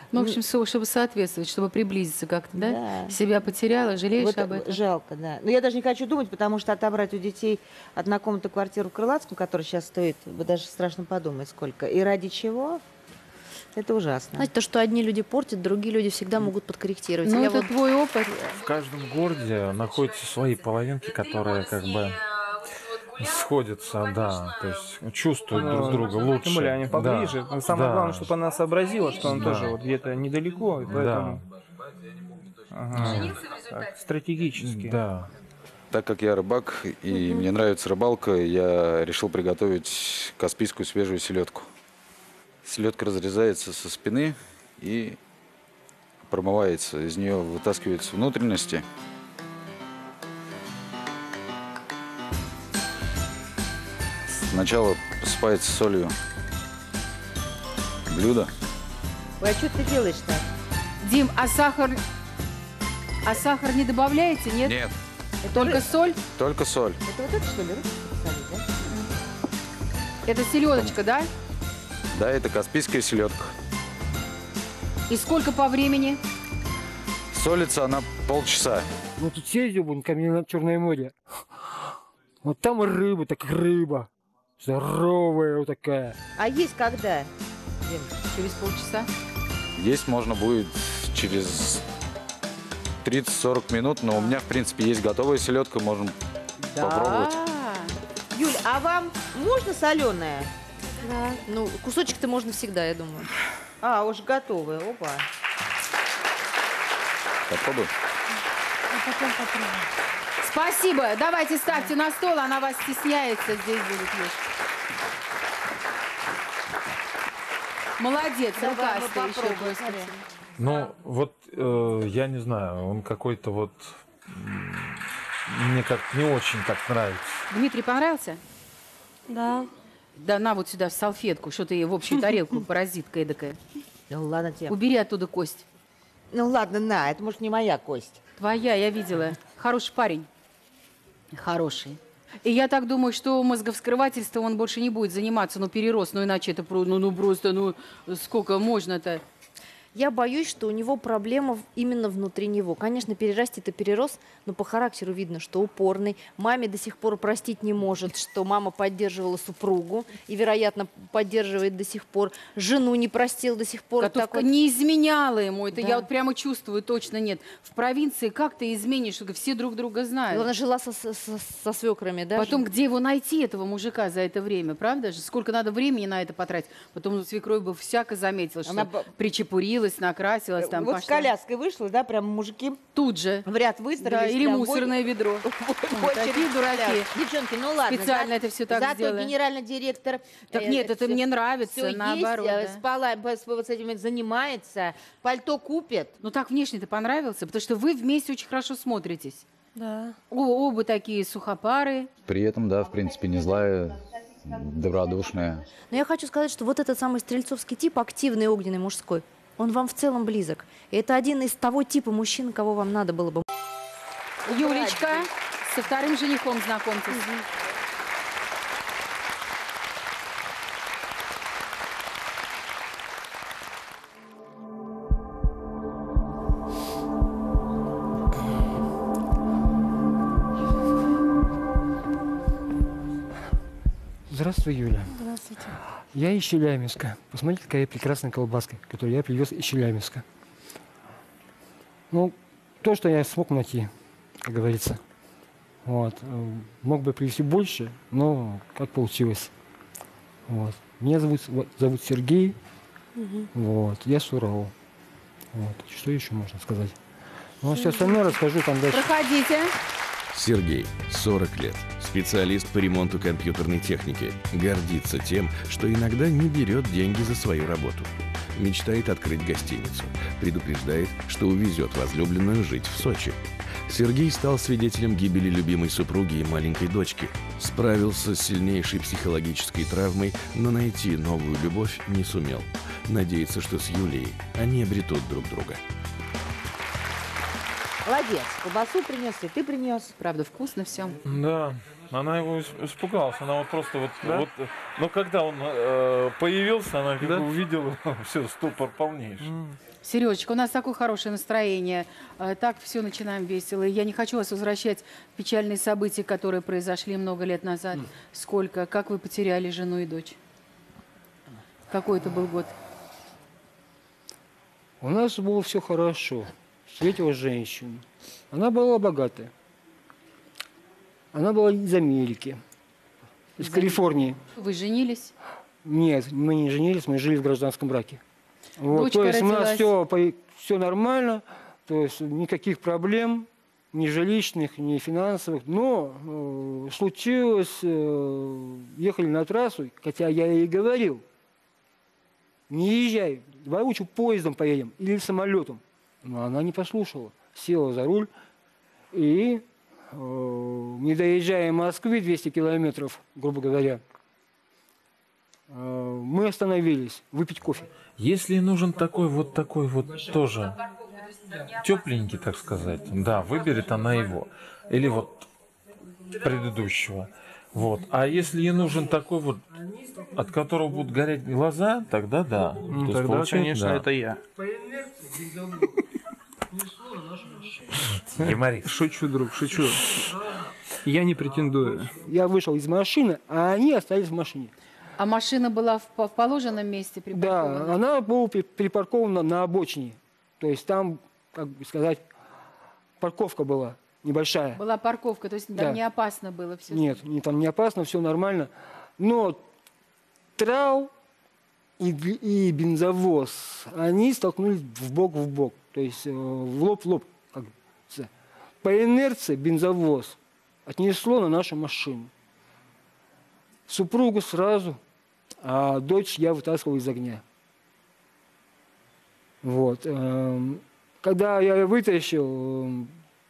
Ну, в общем, всё, чтобы соответствовать, чтобы приблизиться как-то, да? Да. Себя потеряла, жалеешь Вот об этом? жалко, да. Но я даже не хочу думать, потому что отобрать у детей однокомнатную квартиру в Крылатском, которая сейчас стоит, даже страшно подумать сколько, и ради чего, это ужасно. Знаете, то, что одни люди портят, другие люди всегда могут подкорректировать. Ну, Я это вот твой опыт. В каждом городе находятся свои половинки, которые как бы сходятся, да, то есть чувствуют Ну, друг друга лучше. Тем более они Да, поближе. Но самое да, главное, чтобы она сообразила, что он Да. тоже вот где-то недалеко, и поэтому... Ага. Так, стратегически. Да. Так как я рыбак и мне нравится рыбалка, я решил приготовить каспийскую свежую селедку. Селедка разрезается со спины и промывается. Из нее вытаскиваются внутренности. Сначала посыпается солью блюдо. Ой, а что ты делаешь-то? Дим, а сахар... А сахар не добавляете, нет? Нет, Только соль? только соль. Это вот это что ли? Руки посолить, да? Это селедочка, да? Да, это каспийская селедка. И сколько по времени? Солится она полчаса. Ну тут съездил бы ко мне на Черное море. Вот там рыба, так рыба. Здоровая вот такая. А есть когда? Дим? Через полчаса? Есть можно будет через тридцать-сорок минут, но у меня, в принципе, есть готовая селедка, можем попробовать. Юль, а вам можно соленая? да. Ну, кусочек-то можно всегда, я думаю. А, уже готовая, опа. Попробуй. А потом попробуем. Спасибо. Давайте ставьте на стол, она вас стесняется. Здесь будет есть. Молодец, Давай, мы рукастая еще попробуем, просто. смотри. Ну, вот, э, я не знаю, он какой-то вот... м, Мне как не очень так нравится. Дмитрий, понравился? Да. Да на вот сюда в салфетку, что ты в общую тарелку, паразитка эдакая. Ну ладно тебе. Убери оттуда кость. Ну ладно, на, это может не моя кость. Твоя, я видела. Хороший парень. Хороший. И я так думаю, что мозговскрывательством он больше не будет заниматься, ну, перерос, ну, иначе это про- ну, ну просто, ну, сколько можно-то? Я боюсь, что у него проблема в- именно внутри него. Конечно, перерасти это перерос, но по характеру видно, что упорный. Маме до сих пор простить не может, что мама поддерживала супругу и, вероятно, поддерживает до сих пор. Жену не простил до сих пор. Готовка Так вот. не изменяла ему, это Да. я вот прямо чувствую, точно нет. В провинции как ты изменишь, что все друг друга знают. Она жила со, со, со- со свекрами, да? Потом, где его найти, этого мужика, за это время, правда же? Сколько надо времени на это потратить? Потом свекровь бы всяко заметила, что Она б- причепурилась, накрасилась, там вот с пошла. коляской вышла, да, прям мужики Тут же. в ряд Да, выстроились. или прям в мусорное ведро. очередь- в Вот очередь такие дураки. стоят. Девчонки, ну ладно. Специально за- это всё так Зато сделали. генеральный директор... Так э, нет, это всё- мне нравится, всё наоборот, есть, э, да. спала, с- вот с этим занимается, пальто купит. Ну так внешне-то понравился, потому что вы вместе очень хорошо смотритесь. Да. О- оба такие сухопары. При этом, да, в принципе, не злая, добродушная. Но я хочу сказать, что вот этот самый стрельцовский тип, активный, огненный, мужской, он вам в целом близок. И это один из того типа мужчин, кого вам надо было бы. Юлечка, со вторым женихом знакомьтесь. Здравствуй, Юля. Здравствуйте. Я из Челябинска. Посмотрите, какая прекрасная колбаска, которую я привез из Челябинска. Ну, то, что я смог найти, как говорится. Вот. Э, Мог бы привезти больше, но как получилось. Вот. Меня зовут, вот, зовут Сергей. Вот. Я с Урала. Вот. Что еще можно сказать? Ну, все остальное расскажу там дальше. Проходите. Сергей, сорок лет, специалист по ремонту компьютерной техники, гордится тем, что иногда не берет деньги за свою работу. Мечтает открыть гостиницу, предупреждает, что увезет возлюбленную жить в Сочи. Сергей стал свидетелем гибели любимой супруги и маленькой дочки. Справился с сильнейшей психологической травмой, но найти новую любовь не сумел. Надеется, что с Юлией они обретут друг друга. Молодец, колбасу принес, и ты принес. Правда, вкусно все. Да, она его ис- испугалась, она вот просто вот, вот ну когда он э, появился, она как Да? бы увидела, все, ступор полнейший. М. Сережечка, у нас такое хорошее настроение. э, Так все начинаем весело. И я не хочу вас возвращать в печальные события, которые произошли много лет назад. Сколько? Как вы потеряли жену и дочь? Какой это был год? У нас было все хорошо. Встретила женщину. Она была богатая. Она была из Америки, из Из Калифорнии. Вы женились? Нет, мы не женились, мы жили в гражданском браке. Вот, Дочка то есть у нас родилась. все, все нормально, то есть никаких проблем, ни жилищных, ни финансовых. Но э, случилось, э, ехали на трассу, хотя я ей говорил, не езжай, давай лучше поездом поедем или самолетом. Но она не послушала, села за руль и, э, не доезжая Москвы двести километров, грубо говоря, э, мы остановились выпить кофе. Если нужен такой вот такой вот тоже тепленький, так сказать, да, выберет она его. Или вот предыдущего. Вот. А если ей нужен такой вот, от которого будут гореть глаза, тогда да. Ну, То есть тогда, получается, конечно, да. это я. Юморист. Шучу, друг, шучу. Я не претендую. Я вышел из машины, а они остались в машине. А машина была в, по- в положенном месте припаркована? Да, она была при- припаркована на обочине. То есть там, как бы сказать, парковка была небольшая. Была парковка, то есть Да. там не опасно было все? Нет, не, там не опасно, все нормально. Но трал и, д- и бензовоз, они столкнулись в бок в бок. То есть э, в лоб в лоб. Как говорится. По инерции бензовоз отнесло на нашу машину. Супругу сразу, а дочь я вытаскивал из огня. Вот. эм, Когда я ее вытащил, эм,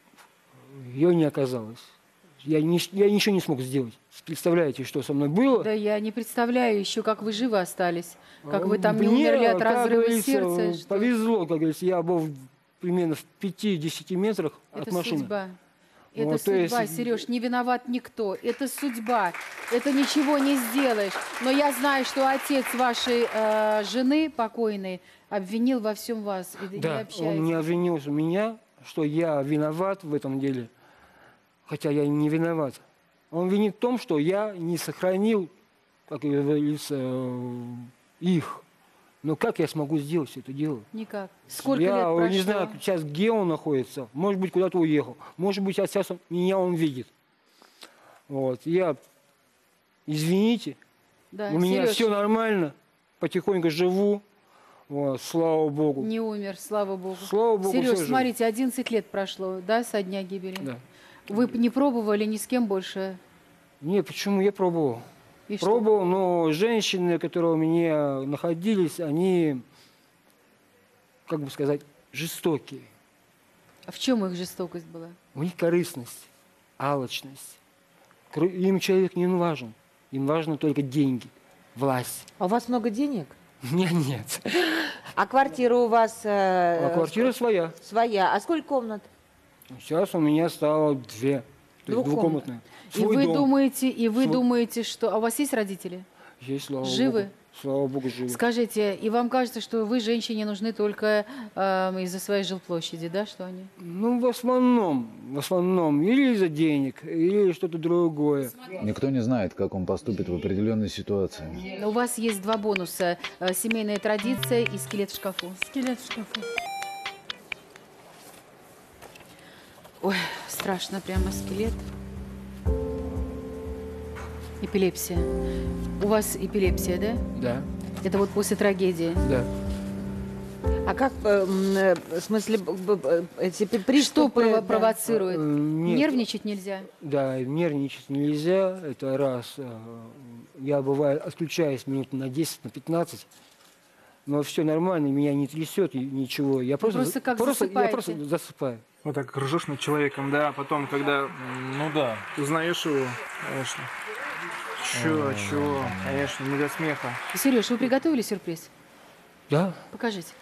ее не оказалось. Я, не, я ничего не смог сделать. Представляете, что со мной было? Да, я не представляю еще, как вы живы остались. Как вы А, там не мне, умерли от как разрыва говорится, сердца. что- Повезло, как говорится. Я был в- примерно в пяти-десяти метрах от Это машины. судьба. Это Вот, то судьба, есть- Сереж, не виноват никто. Это судьба. Это ничего не сделаешь. Но я знаю, что отец вашей э, жены покойной обвинил во всем вас. И не Да, общается. он не обвинил меня, что я виноват в этом деле. Хотя я не виноват. Он винит в том, что я не сохранил, как говорится, э, их. Но как я смогу сделать все это дело? Никак. Сколько я лет прошло? не знаю сейчас, где он находится. Может быть, куда-то уехал. Может быть, сейчас он- меня он видит. Вот. Я, извините, Да, у меня Сереж, все нормально. Потихоньку живу. Вот, слава Богу. не умер, слава богу. Слава Богу, Сереж, всё жив. смотрите, одиннадцать лет прошло, да, со дня гибели? Да. Вы б не пробовали ни с кем больше? Не, почему? Я пробовал. И что? Пробовал, но женщины, которые у меня находились, они, как бы сказать, жестокие. А в чем их жестокость была? У них корыстность, алчность. Кру- Им человек не важен. Им важны только деньги, власть. А у вас много денег? У меня нет. А квартира у вас... э, А квартира своя. Своя. А сколько комнат? Сейчас у меня стало две. То есть Двухкомнатная. двухкомнатная. И Свой вы дом. думаете, и вы Свой- думаете, что... А у вас есть родители? Есть, слава Живы? Богу. Слава Богу, живы. Скажите, и вам кажется, что вы, женщине, нужны только э, из-за своей жилплощади, да, что они? Ну, в основном, в основном, или из-за денег, или что-то другое. Никто не знает, как он поступит в определенной ситуации. У вас есть два бонуса. Э, Семейная традиция и скелет в шкафу. Скелет в шкафу. Ой, страшно прямо скелет. Эпилепсия. У вас эпилепсия, да? Да, Это вот после трагедии. да. А как, э, м, э, в смысле, б- б- эти пи- Что приступы... прово- да. провоцирует? Э, нет. Нервничать нельзя. Да, нервничать нельзя, это раз. Э, Я, бывает, отключаюсь минут на десять, на пятнадцать, но все нормально, меня не трясет и ничего. Я просто, просто как я засыпаете. просто засыпаю. Вот так ржешь над человеком, да, а потом, когда Ну да. узнаешь его, конечно. Чё, чё, конечно, не до смеха. Сереж, вы приготовили сюрприз? Да? Покажите.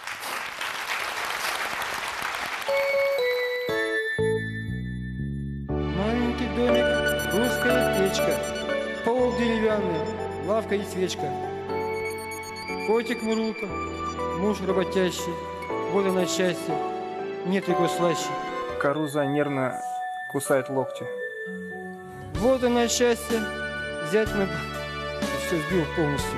Маленький домик, русская печка, пол деревянный, лавка и свечка. Котик Мурулка, муж работящий, Вот она счастье. Нет его слаще. Каруза нервно кусает локти. Вот она счастье. Взять на... Все сбил полностью.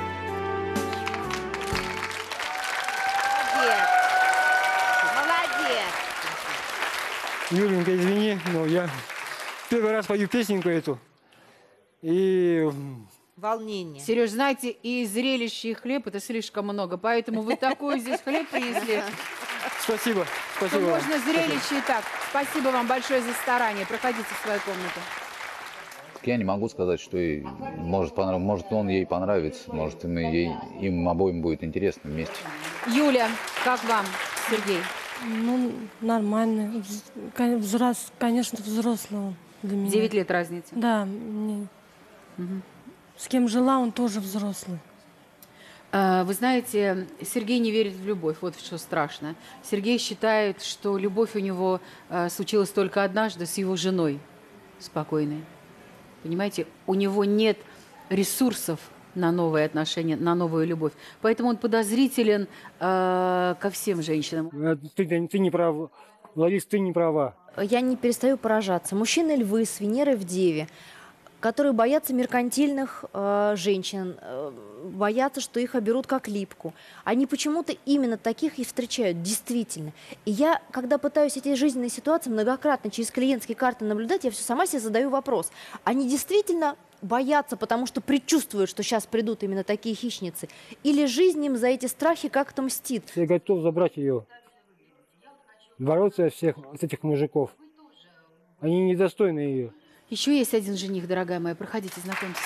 Молодец. Молодец. Юленька, извини, но я первый раз пою песенку эту. И... Волнение. Сереж, знаете, и зрелище, и хлеб — это слишком много, поэтому вы такой здесь хлеб принесли, Спасибо. что Спасибо вам. можно зрелище и так. Спасибо вам большое за старание. Проходите в свою комнату. Я не могу сказать, что ей может понрав... может он ей понравится, может им, ей... им обоим будет интересно вместе. Юля, как вам, Сергей? Ну, нормально. Вз- кон- Взрос, конечно, взрослый он для меня. Девять лет разницы. Да, мне- с кем жила, он тоже взрослый. А, Вы знаете, Сергей не верит в любовь, вот что страшно. Сергей считает, что любовь у него а, случилась только однажды с его женой спокойной. Понимаете, у него нет ресурсов на новые отношения, на новую любовь. Поэтому он подозрителен а, ко всем женщинам. А, Ты, ты- ты не прав. Ларис, ты не права. Я не перестаю поражаться. Мужчины-львы с Венерой в Деве, которые боятся меркантильных э, женщин, э, боятся, что их оберут как липку. Они почему-то именно таких и встречают, действительно. И я, когда пытаюсь эти жизненные ситуации многократно через клиентские карты наблюдать, я все сама себе задаю вопрос. Они действительно боятся, потому что предчувствуют, что сейчас придут именно такие хищницы? Или жизнь им за эти страхи как-то мстит? Я готов забрать ее. Бороться от всех от этих мужиков. Они недостойны ее. Еще есть один жених, дорогая моя. Проходите, знакомьтесь.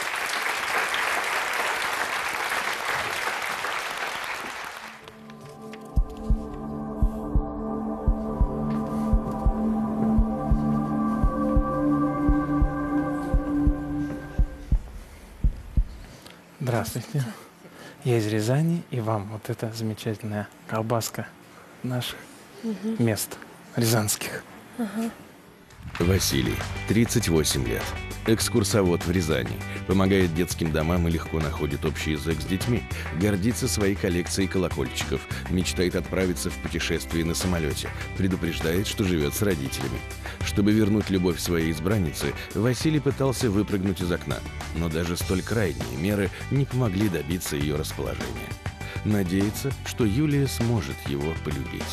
Здравствуйте. Я из Рязани, и вам вот эта замечательная колбаска наших мест рязанских. Василий, тридцать восемь лет. Экскурсовод в Рязани. Помогает детским домам и легко находит общий язык с детьми. Гордится своей коллекцией колокольчиков. Мечтает отправиться в путешествие на самолете. Предупреждает, что живет с родителями. Чтобы вернуть любовь своей избраннице, Василий пытался выпрыгнуть из окна. Но даже столь крайние меры не помогли добиться ее расположения. Надеется, что Юлия сможет его полюбить.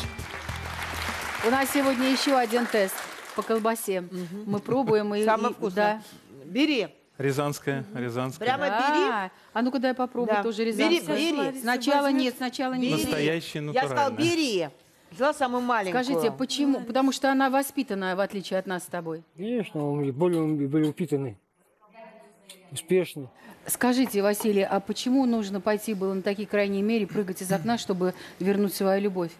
У нас сегодня еще один тест по колбасе. Мы пробуем. И, Самое и- вкусное. Бери. Рязанская, рязанская. Прямо бери. Да. А ну-ка дай попробуй Да. тоже Бери, рязанскую. бери. Сначала нет, сначала Бери. нет. Настоящая, Я сказала, натуральная. бери. Взяла самую маленькую. Скажите, почему? Потому что она воспитанная, в отличие от нас с тобой. Конечно, он более, он более упитанный. Успешный. Скажите, Василий, а почему нужно пойти было на такие крайние меры, прыгать из окна, чтобы вернуть свою любовь?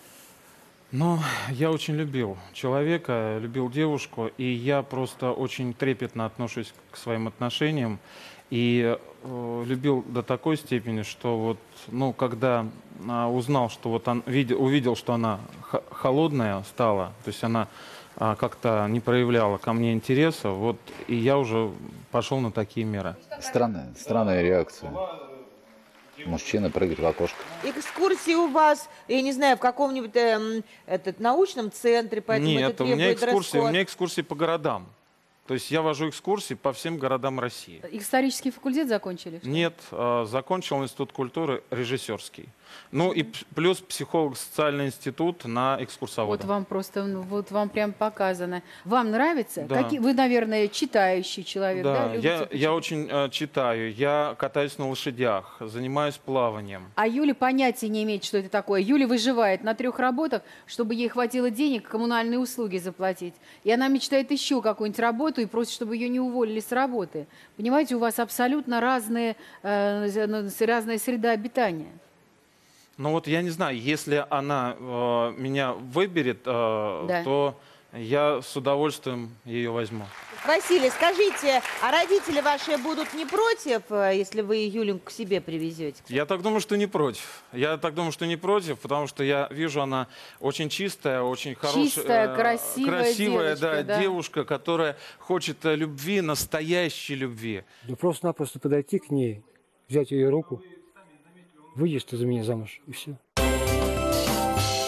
Ну, я очень любил человека, любил девушку, и я просто очень трепетно отношусь к своим отношениям. И э, любил до такой степени, что вот, ну, когда а, узнал, что вот он видел, увидел, что она х- холодная стала, то есть она а, как-то не проявляла ко мне интереса, вот, и я уже пошел на такие меры. Странная, странная реакция. Мужчина прыгает в окошко. Экскурсии у вас, я не знаю, в каком-нибудь эм, этот, научном центре, поэтому Нет, это у меня требует экскурсии, у дресс-код. меня экскурсии по городам. То есть я вожу экскурсии по всем городам России. Исторический факультет закончили? что ли? Нет, э, закончил институт культуры режиссерский. Ну и п- плюс психолого-социальный институт на экскурсовода. Вот вам просто, ну, вот вам прям показано. Вам нравится? Да. Какие- вы, наверное, читающий человек, да? Да, Любите я, почитать? я очень э, читаю, я катаюсь на лошадях, занимаюсь плаванием. А Юля понятия не имеет, что это такое. Юля выживает на трех работах, чтобы ей хватило денег коммунальные услуги заплатить. И она мечтает еще какую-нибудь работу и просит, чтобы ее не уволили с работы. Понимаете, у вас абсолютно разные, э, разная среда обитания. Ну вот я не знаю, если она э, меня выберет, э, Да. то я с удовольствием ее возьму. Василий, скажите, а родители ваши будут не против, э, если вы Юленьку к себе привезете? Я так думаю, что не против. Я так думаю, что не против, потому что я вижу, она очень чистая, очень хорошая, Чистая, э, красивая красивая, девочка, да, да. девушка, которая хочет э, любви, настоящей любви. Да просто-напросто подойти к ней, взять ее руку, выйдешь ты за меня замуж, и все.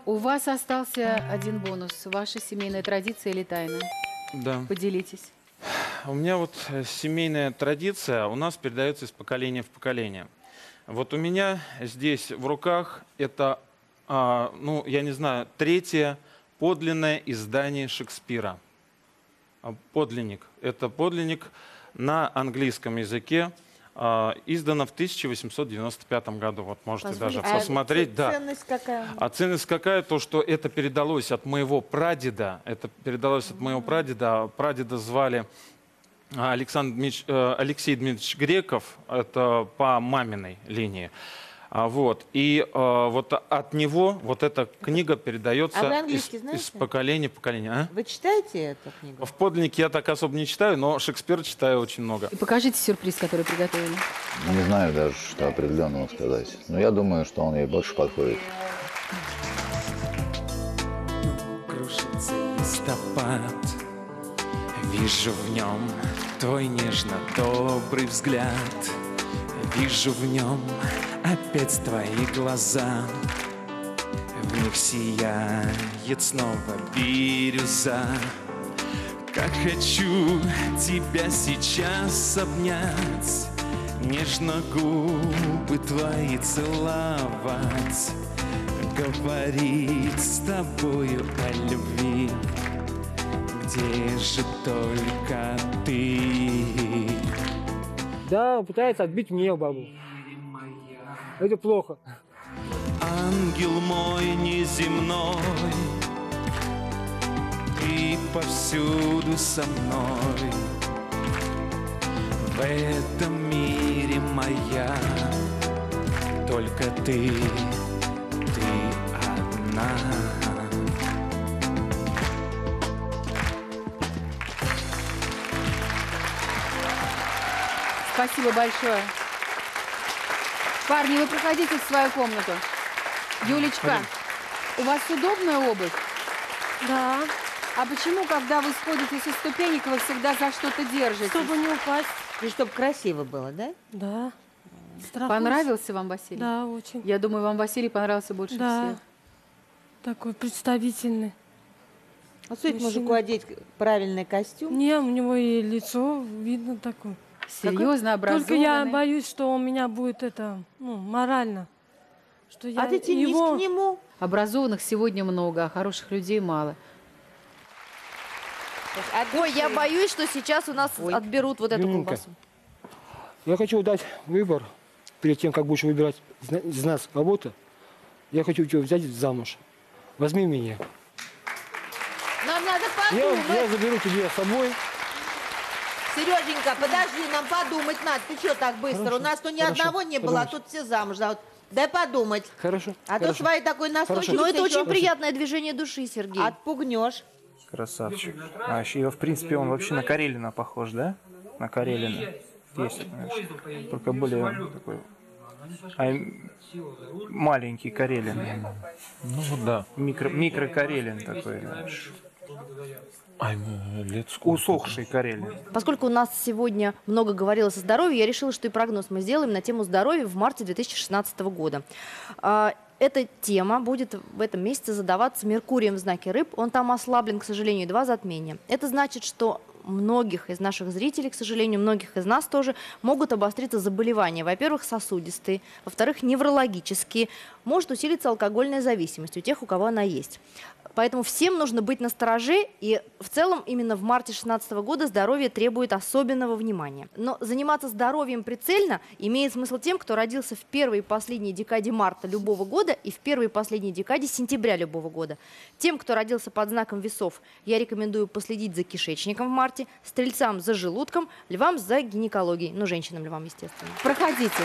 У вас остался один бонус. Ваша семейная традиция или тайна? Да. Поделитесь. У меня вот э, семейная традиция у нас передается из поколения в поколение. Вот у меня здесь в руках это, а, ну, я не знаю, третье подлинное издание Шекспира. А, Подлинник. Это подлинник на английском языке, а, издано в тысяча восемьсот девяносто пятом году. Вот можете Позвольте, даже а посмотреть. Да. Ценность какая? А ценность какая? То, что это передалось от моего прадеда. Это передалось от моего прадеда. Прадеда звали Александр Дмитрич, э, Алексей Дмитриевич Греков. Это по маминой линии. А, вот. И э, вот от него вот эта книга передается А вы из, английский знаете? из поколения в поколение. А? Вы читаете эту книгу? В подлиннике я так особо не читаю, но Шекспира читаю очень много. И покажите сюрприз, который приготовили. Не знаю даже, что определенного сказать. Но я думаю, что он ей больше подходит. Кружится листопад, вижу в нем твой нежно-добрый взгляд. Вижу в нем опять твои глаза, в них сияет снова бирюза. Как хочу тебя сейчас обнять, нежно губы твои целовать, говорить с тобою о любви, где же только ты. Да, он пытается отбить мне бабу. Это плохо. Ангел мой неземной, ты повсюду со мной. В этом мире моя только ты, ты одна. Спасибо большое. Парни, вы проходите в свою комнату. Юлечка, у вас удобная обувь? Да, А почему, когда вы сходите со ступенек, вы всегда за что-то держите? чтобы не упасть. И чтобы красиво было, да? Да. Страхуюсь. Понравился вам Василий? Да, очень. Я думаю, вам Василий понравился больше Да. всех. Такой представительный. А стоит Мужчина. мужику одеть правильный костюм? Не, у него и лицо видно такое. Серьезно, образованный. Только я боюсь, что у меня будет это, ну, морально. Что я А ты тянись его... к нему. Образованных сегодня много, а хороших людей мало. Ой, я боюсь, что сейчас у нас Ой. отберут вот эту Юленька. колбасу. Я хочу дать выбор, перед тем, как будешь выбирать из- из нас кого-то, я хочу тебя взять замуж. Возьми меня. Нам надо Я, подумать. я заберу тебя с собой. Сереженька, подожди, нам подумать надо. Ты что так быстро? Хорошо, У нас то ни хорошо, одного не было, а подумайте. тут все замуж. А вот дай подумать. Хорошо. А то хорошо. своей такой настойчивости Но это ещё очень приятное движение души, Сергей. отпугнешь. Красавчик. А еще, в принципе, он вообще на Карелина похож, да? На Карелина. Есть, знаешь. Только более такой... А, маленький Карелин. Ну вот да. Микро, микро Карелин такой, знаешь. Ай, ну, лет сколько? Усохший Карелин. Поскольку у нас сегодня много говорилось о здоровье, я решила, что и прогноз мы сделаем на тему здоровья в марте две тысячи шестнадцатого года. А, Эта тема будет в этом месяце задаваться Меркурием в знаке Рыб. Он там ослаблен, к сожалению, два затмения. Это значит, что многих из наших зрителей, к сожалению, многих из нас тоже могут обостриться заболевания. Во-первых, сосудистые, во-вторых, неврологические. Может усилиться алкогольная зависимость у тех, у кого она есть. Поэтому всем нужно быть настороже, и в целом именно в марте две тысячи шестнадцатого года здоровье требует особенного внимания. Но заниматься здоровьем прицельно имеет смысл тем, кто родился в первой и последней декаде марта любого года и в первой и последней декаде сентября любого года. Тем, кто родился под знаком весов, я рекомендую последить за кишечником в марте, стрельцам за желудком, львам за гинекологией, ну, женщинам-львам, естественно. Проходите.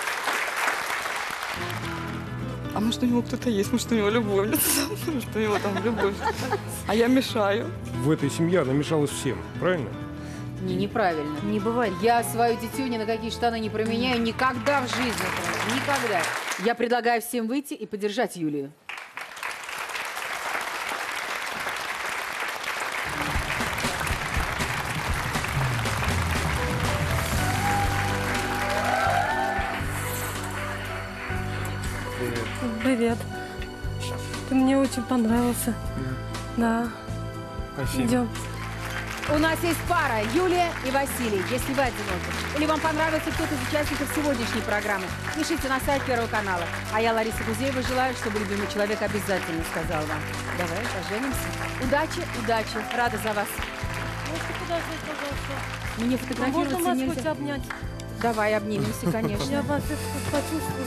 А может, у него кто-то есть, может, у него любовница, может, у него там любовь. А я мешаю. В этой семье она мешалась всем, правильно? Не, неправильно. Не бывает. Я свою дитю ни на какие штаны не променяю никогда в жизни. Никогда. Я предлагаю всем выйти и поддержать Юлию. Привет. Ты мне очень понравился. Да. Спасибо. Идем. У нас есть пара Юлия и Василий. Если вы одиноки или вам понравился кто-то из участников сегодняшней программы, пишите на сайт Первого канала. А я, Лариса Гузеева, желаю, чтобы любимый человек обязательно сказал вам: давай поженимся. Удачи, удачи. Рада за вас. Можете подождать, пожалуйста. Мне А фотографироваться можно вас нельзя. хоть обнять? Давай обнимемся, конечно. Я вас это почувствую.